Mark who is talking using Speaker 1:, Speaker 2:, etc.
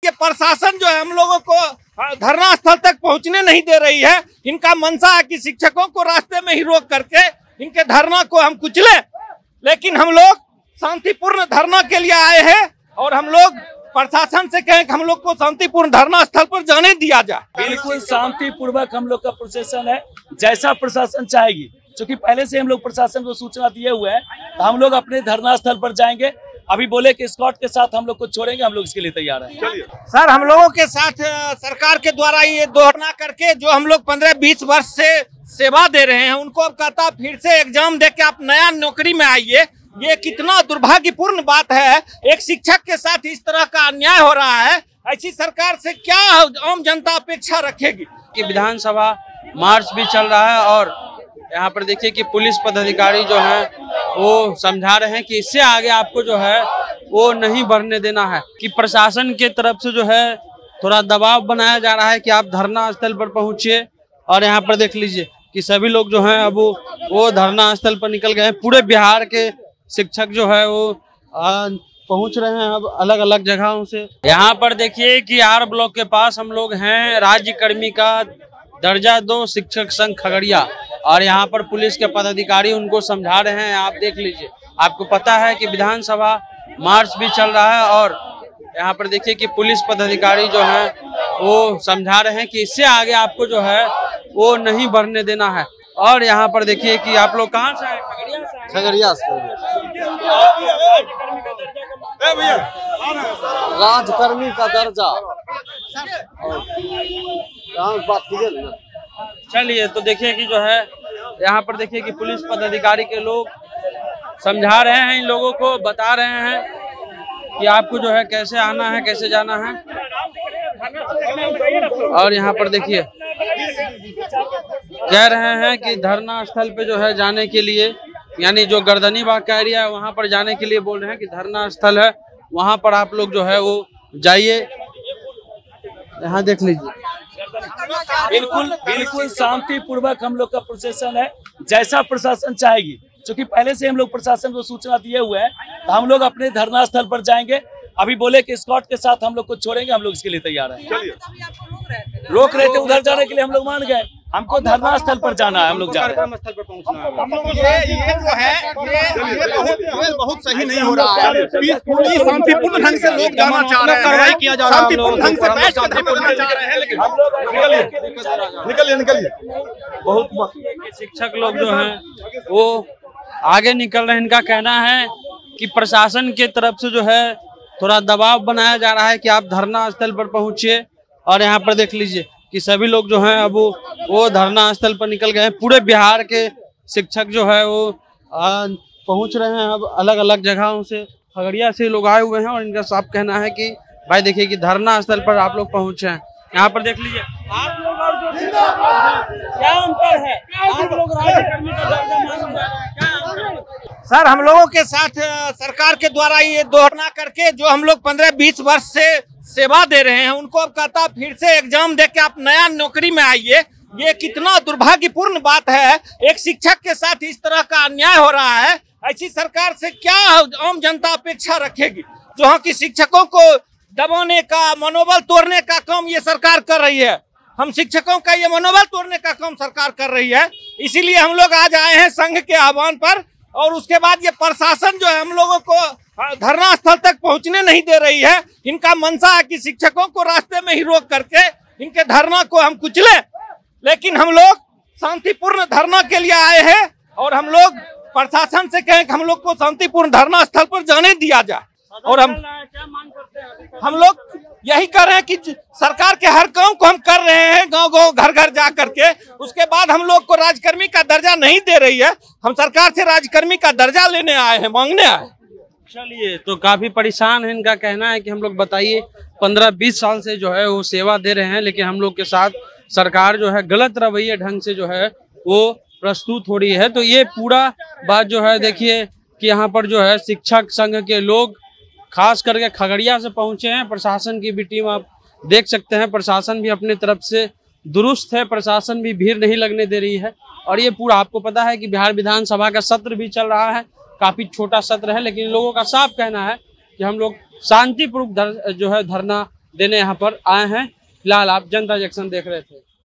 Speaker 1: ये प्रशासन जो है हम लोगों को धरना स्थल तक पहुंचने नहीं दे रही है। इनका मंशा है कि शिक्षकों को रास्ते में ही रोक करके इनके धरना को हम कुचले, लेकिन हम लोग शांतिपूर्ण धरना के लिए आए हैं और हम लोग प्रशासन से कहें कि हम लोग को शांतिपूर्ण धरना स्थल पर जाने दिया जाए।
Speaker 2: बिल्कुल शांतिपूर्वक हम लोग का प्रोसेसन है, जैसा प्रशासन चाहेगी। क्योंकि पहले से हम लोग प्रशासन को सूचना दिए हुए हैं, तो हम लोग अपने धरना स्थल पर जाएंगे। अभी बोले कि स्कॉट के साथ हम लोग को छोड़ेंगे, हम लोग इसके लिए तैयार हैं।
Speaker 1: सर, हम लोगों के साथ सरकार के द्वारा ये दोहराना करके जो हम लोग 15-20 वर्ष से सेवा दे रहे हैं, उनको अब कहता फिर से एग्जाम दे के आप नया नौकरी में आइए। ये कितना दुर्भाग्यपूर्ण बात है। एक शिक्षक के साथ इस तरह का अन्याय हो रहा है। ऐसी सरकार से क्या आम जनता अपेक्षा रखेगी?
Speaker 3: कि विधानसभा मार्च भी चल रहा है और यहाँ पर देखिए कि पुलिस पदाधिकारी जो हैं वो समझा रहे हैं कि इससे आगे आपको जो है वो नहीं बढ़ने देना है। कि प्रशासन के तरफ से जो है थोड़ा दबाव बनाया जा रहा है कि आप धरना स्थल पर पहुंचिए। और यहाँ पर देख लीजिए कि सभी लोग जो हैं अब वो धरना स्थल पर निकल गए हैं। पूरे बिहार के शिक्षक जो है वो पहुंच रहे हैं अब अलग अलग जगहों से। यहाँ पर देखिए कि आर ब्लॉक के पास हम लोग हैं, राज्य कर्मी का दर्जा 2 शिक्षक संघ खगड़िया, और यहाँ पर पुलिस के पदाधिकारी उनको समझा रहे हैं। आप देख लीजिए, आपको पता है कि विधानसभा मार्च भी चल रहा है और यहाँ पर देखिए कि पुलिस पदाधिकारी जो हैं वो समझा रहे हैं कि इससे आगे आपको जो है वो नहीं बढ़ने देना है। और यहाँ पर देखिए कि आप लोग कहाँ से आए?
Speaker 4: खगड़िया से। राजकर्मी का दर्जा।
Speaker 3: चलिए, तो देखिए कि जो है यहाँ पर देखिए कि पुलिस पदाधिकारी के लोग समझा रहे हैं, इन लोगों को बता रहे हैं कि आपको जो है कैसे आना है, कैसे जाना है। और यहाँ पर देखिए कह रहे हैं कि धरना स्थल पे जो है जाने के लिए, यानी जो गर्दनी बाग का एरिया है वहाँ पर जाने के लिए बोल रहे हैं कि धरना स्थल है, वहाँ पर आप लोग जो है वो जाइए। यहाँ देख लीजिए,
Speaker 2: बिल्कुल शांतिपूर्वक हम लोग का प्रोसेसन है, जैसा प्रशासन चाहेगी। क्योंकि पहले से हम लोग प्रशासन को सूचना दिए हुए हैं, तो हम लोग अपने धरना स्थल पर जाएंगे। अभी बोले कि स्कॉट के साथ हम लोग को छोड़ेंगे, हम लोग इसके लिए तैयार हैं। रोक रहे थे उधर जाने के लिए, हम लोग मान गए। हमको धरना स्थल पर जाना है, हम लोग जा रहे हैं।
Speaker 1: ये जो है ये बहुत सही नहीं हो रहा है। पीसफुली शांतिपूर्ण ढंग से लोग जाना चाह रहे हैं, कार्रवाई किया जा रहा है, शांतिपूर्ण ढंग से बैठ के धरना चाह रहे हैं, लेकिन निकलिए।
Speaker 3: बहुत शिक्षक लोग जो हैं वो आगे निकल रहे हैं। इनका कहना है कि प्रशासन के तरफ से जो है थोड़ा दबाव बनाया जा रहा है कि आप धरना स्थल पर पहुंचिए। और यहाँ पर देख लीजिए कि सभी लोग जो हैं अब वो धरना स्थल पर निकल गए हैं। पूरे बिहार के शिक्षक जो है वो पहुंच रहे हैं अब अलग अलग जगहों से। खगड़िया से लोग आए हुए हैं और इनका साफ कहना है कि भाई देखिए कि धरना स्थल पर आप लोग पहुंचे हैं। यहाँ पर देख लीजिए आप लोग और जो क्या अंतर है? आप लोग राज्यकर्मी का दर्जा मांग।
Speaker 1: सर, हम लोगों के साथ सरकार के द्वारा ये दोहराना करके जो हम लोग 15-20 वर्ष से सेवा दे रहे हैं, उनको अब कहता फिर से एग्जाम दे के आप नया नौकरी में आइए। ये कितना दुर्भाग्यपूर्ण बात है। एक शिक्षक के साथ इस तरह का अन्याय हो रहा है। ऐसी सरकार से क्या आम जनता अपेक्षा रखेगी? जहाँ की शिक्षकों को दबाने का, मनोबल तोड़ने का काम ये सरकार कर रही है। हम शिक्षकों का ये मनोबल तोड़ने का काम सरकार कर रही है। इसीलिए हम लोग आज आए हैं संघ के आह्वान पर। और उसके बाद ये प्रशासन जो है हम लोगों को धरना स्थल तक पहुंचने नहीं दे रही है। इनका मंशा है कि शिक्षकों को रास्ते में ही रोक करके इनके धरना को हम कुचले, लेकिन हम लोग शांतिपूर्ण धरना के लिए आए हैं और हम लोग प्रशासन से कहें कि हम लोग को शांतिपूर्ण धरना स्थल पर जाने दिया जाए। और हम लोग यही कर रहे हैं कि सरकार के हर काम को हम कर रहे हैं, गांव-गांव, घर-घर जा करके। उसके बाद हम लोग को राजकर्मी का दर्जा नहीं दे रही है। हम सरकार से राजकर्मी का दर्जा लेने आए हैं, मांगने आए हैं।
Speaker 3: चलिए, तो काफी परेशान है। इनका कहना है कि हम लोग बताइए 15-20 साल से जो है वो सेवा दे रहे हैं, लेकिन हम लोग के साथ सरकार जो है गलत रवैये ढंग से जो है वो प्रस्तुत हो रही है। तो ये पूरा बात जो है देखिए कि यहाँ पर जो है शिक्षक संघ के लोग खास करके खगड़िया से पहुंचे हैं। प्रशासन की भी टीम आप देख सकते हैं, प्रशासन भी अपने तरफ से दुरुस्त है, प्रशासन भी भीड़ नहीं लगने दे रही है। और ये पूरा आपको पता है कि बिहार विधानसभा का सत्र भी चल रहा है, काफी छोटा सत्र है, लेकिन लोगों का साफ कहना है कि हम लोग शांतिपूर्वक जो है धरना देने यहाँ पर आए हैं। फिलहाल आप जनता जंक्शन देख रहे थे।